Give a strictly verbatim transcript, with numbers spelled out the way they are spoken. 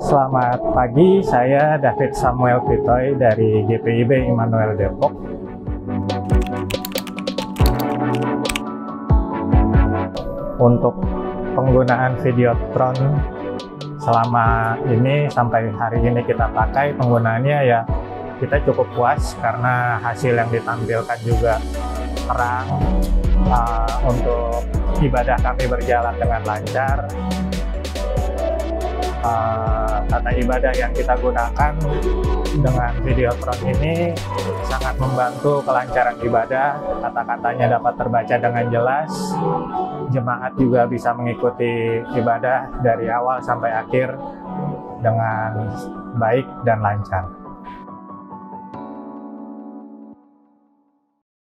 Selamat pagi, saya David Samuel Pitoy dari G P I B Immanuel Depok. Untuk penggunaan Videotron selama ini sampai hari ini kita pakai, penggunaannya ya kita cukup puas karena hasil yang ditampilkan juga terang. Uh, untuk ibadah kami berjalan dengan lancar. Uh, tata ibadah yang kita gunakan dengan Videotron ini sangat membantu kelancaran ibadah. Kata-katanya dapat terbaca dengan jelas. Jemaat juga bisa mengikuti ibadah dari awal sampai akhir dengan baik dan lancar.